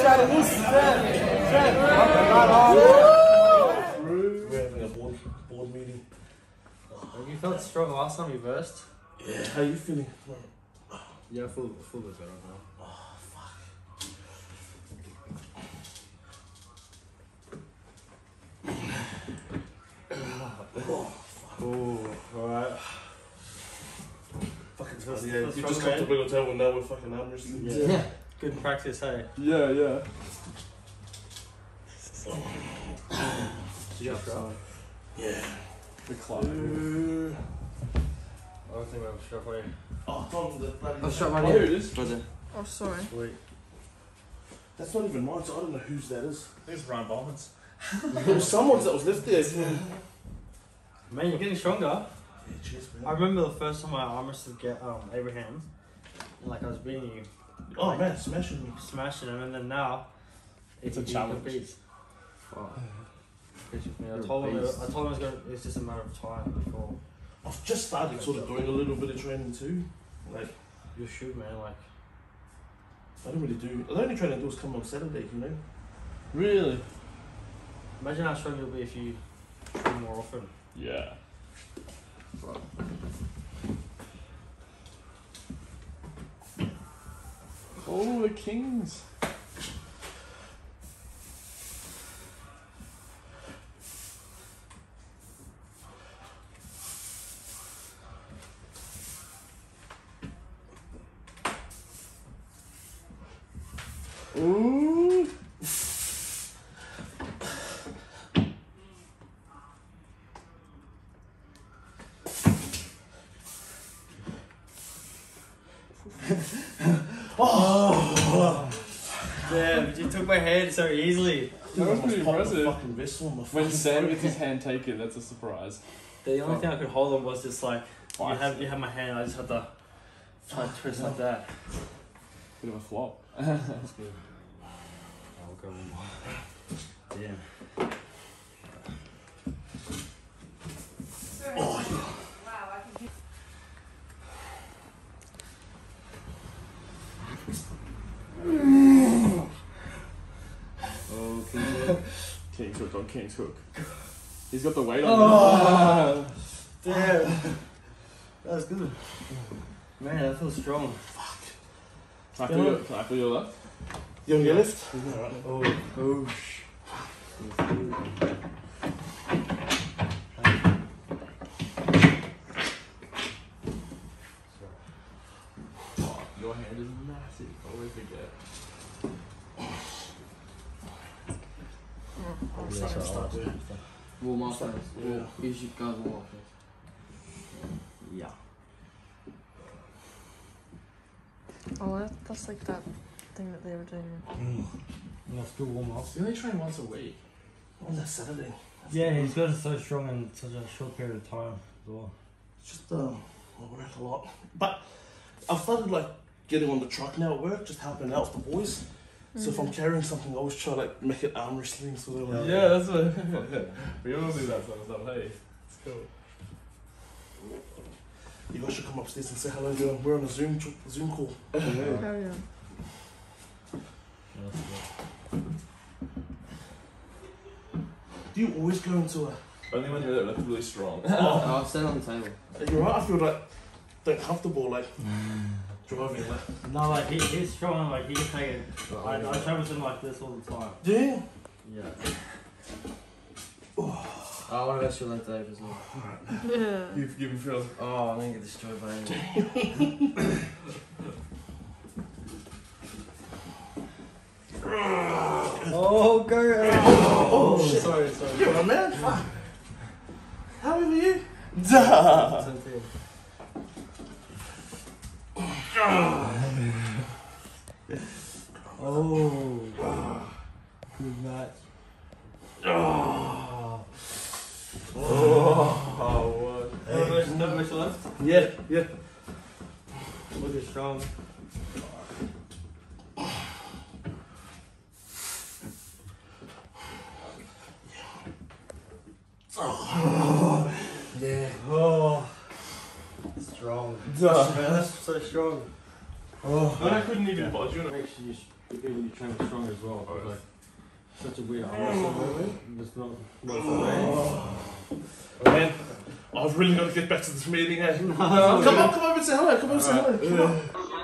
out of this. We're having a board meeting. You felt strong last time you versed? Yeah, how you feeling? Yeah, I feel a bit better now. Oh, fuck. Oh, alright. Fucking tough, yeah. You just come to bring a table and now we're fucking arm wrestling. Yeah. Good practice, hey? Yeah. You got strong. Yeah. The club. I don't think we have a strap for you. Oh, Tom, the bloody... I'll strap mine Oh, in. here it is. Brother. Oh, sorry. Sweet. That's not even mine, so I don't know whose that is. I think it's Ryan Bowman's. There was someone's that was left there. Man, you're getting stronger. Yeah, cheers, man. I remember the first time I arm wrestled Abraham, and like I was beating you. Oh, like, man, smashing me. smashing him, and then now It's a he challenge. competes. Fuck. I You're told a him beast. it's just a matter of time before I've just started sort of doing a little bit of training too. Like, you shoot, man. Like, I don't really do... The only training I do is come on Saturday, you know? Really? imagine how strong you'll be if you train more often. Yeah. Fuck. Oh, the Kings. Ooh. Oh! Damn, you took my hand so easily. That was pretty impressive. Fucking vessel on my When fucking Sam throat. gets his hand taken, that's a surprise. The only thing I could hold on was just like you Twice. have my hand. I just had to try to twist like that. Bit of a flop. That's good. I'll go one more. Damn. Oh, King. King's hook on King's hook. He's got the weight on Oh, damn. That was good. Man, that feels strong. Can I feel your left? You on your left? Oh. Oh, your hand is massive. I always forget. Warm up first. Yeah. You should guys warm up first. Yeah. Oh, that's like that thing that they were doing. That's good warm up. You only train once a week. On that Saturday. Yeah, he's got it so strong in such a short period of time as well. It's just, I work a lot. But I've started like getting on the truck now at work, just helping out with the boys. So if I'm carrying something, I always try to like make it arm wrestling sort of like. Yeah, that's what. We all do that sort of stuff. Hey, it's cool. You guys should come upstairs and say hello to them. We're on a Zoom call. Oh, yeah. Do you always go into a... Only when you're like really strong. I'll stand on the table. You're right, I feel like uncomfortable like driving like... No, like he's strong, like he can take it. I travel with him like this all the time. Do you? Yeah. I want to rest your left over as well. Yeah. You can feel. Oh, I'm going to get destroyed by anyone. Oh, go! Oh, shit. Sorry. You're a man, fuck. How old are you? Duh. Oh, good match. Oh, what? No much left. Yeah. Look at strong. Yeah. Oh, strong. Duh. Man, that's so strong. Oh. I couldn't even budge. Make sure you you get when you train strong as well. It's like such a weird movement. It's not Man, I've really got to get back to this meeting, eh? Come on and say hello. Come on and say hello. Come on.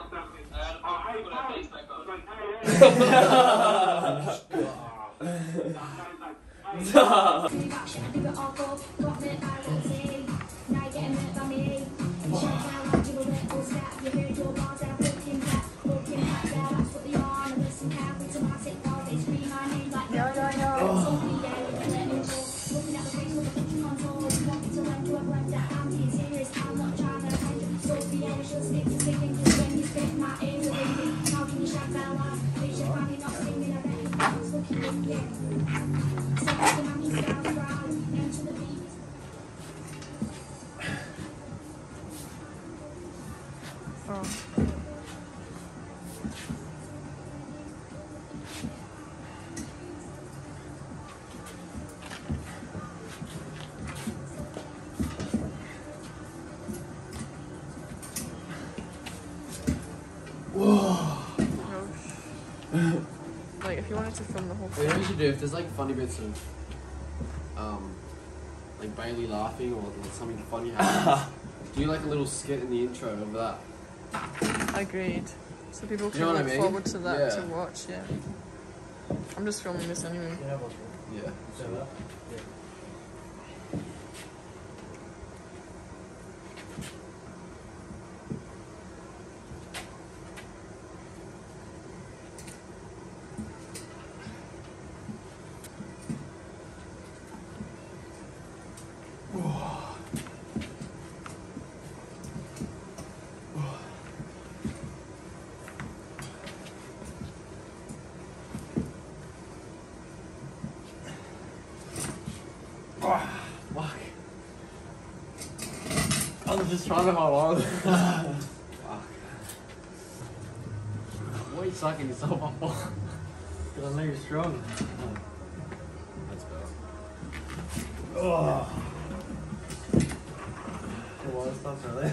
Like, if you wanted to film the whole You thing. know what you should do? If there's like funny bits of, like Bailey laughing or something funny happens, do like a little skit in the intro of that. Agreed. So people can You know what I look mean? forward to that Yeah. to watch, yeah. I'm just filming this anyway. Yeah. Fuck. I was just trying to hold on. Fuck. What are you sucking yourself up for? Because I know you're strong. That's better. Oh. Well, that's not really.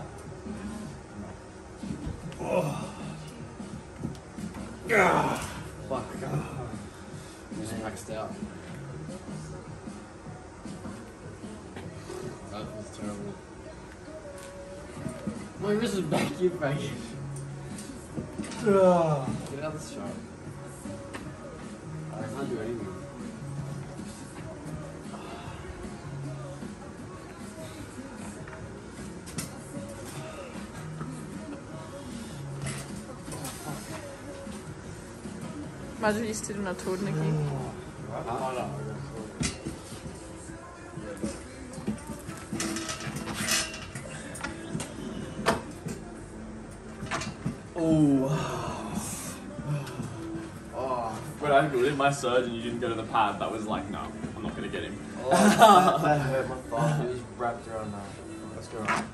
Fuck. Just maxed out. That was terrible. My wrist is back, you back. Get out of this shot. I can't do anything. Imagine you stood on a toad, Nikki. When I did my surge and you didn't go to the pad, that was like, no, I'm not gonna get him. That hurt my thigh. It was wrapped around that. Let's go. Alright.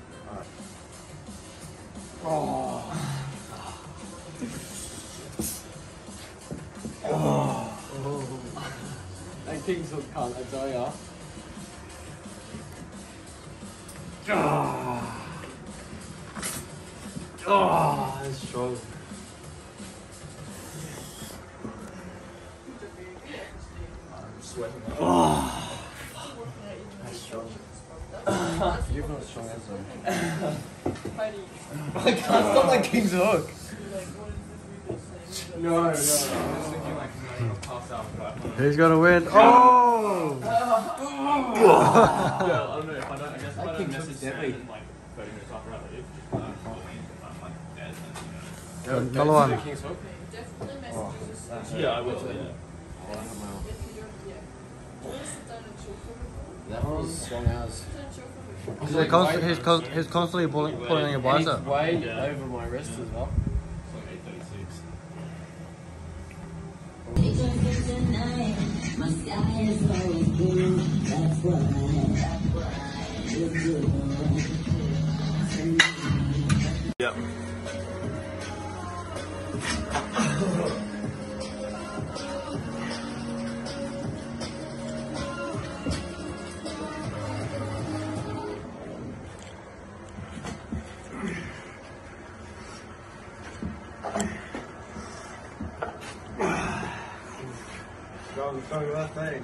That King's Hook cunt, I tell ya. Oh, that's strong. I'm sweating. That's strong. You're not strong as well. I It's not like King's Hook. No. I was thinking like, no, you're pass out for that. Who's gonna win? Oh! Yeah, I don't know if I don't. I guess if I don't message Sam in like 30 minutes after I leave, I'm like dead. Another one. King's Hook? Yeah, I will. Yeah. That was strong as. He's constantly pulling on your bicep. He's way over my wrist as well. It's like 8:36. My sky is always blue, that's why it's good. Yep. Strong last day.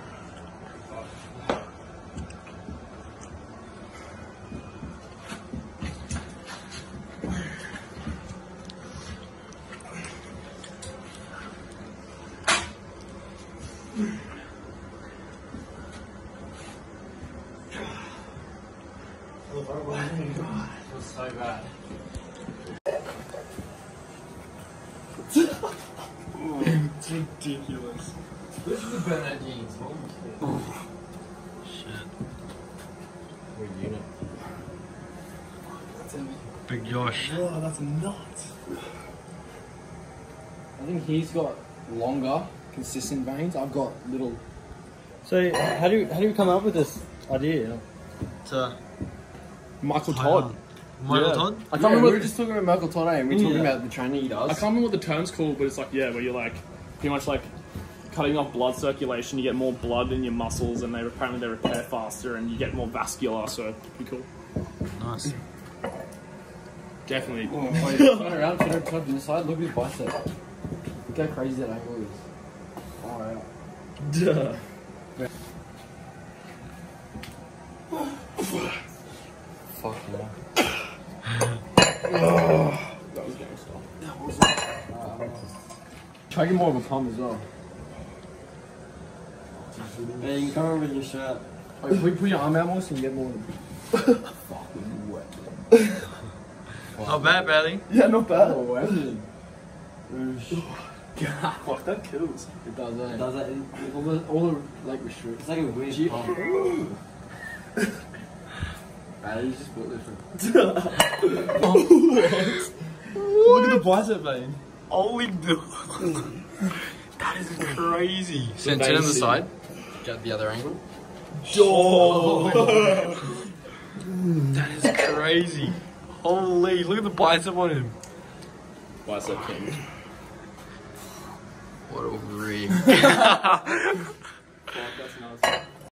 It was so bad. It's ridiculous. This is the Bernardines. Shit. Weird unit. Big Josh. Oh, that's nuts. I think he's got longer, consistent veins. I've got little. So, how do you come up with this idea? To Michael Todd. Michael Yeah. Todd? I can't remember. We were just talking about Michael Todd, and we were talking about the training he does. I can't remember what the term's called, but it's like, yeah, where you're like, pretty much like cutting off blood circulation, you get more blood in your muscles, and apparently they repair faster, and you get more vascular, so pretty cool. Nice. Definitely. Wait, turn around, turn to the side, look at his bicep. Look how crazy that angle is. Alright. Duh. Fuck yeah. That was gangster. Try to get more of a pump as well. Yeah, you can come over with your shirt. Wait, put your arm out more so you get more of the fucking wet. Not bad, Bailey. Yeah, not bad. Oh, weapon. Fuck, that kills. It does, eh? Does that? All the like restrict. It's like a weird pump. He's just built different. Look at the bicep vein. Holy dude. That is crazy. Sit on the side. Get the other angle. That is crazy. Holy, look at the bicep on him. Bicep king. What a rig. Fuck, that's nuts.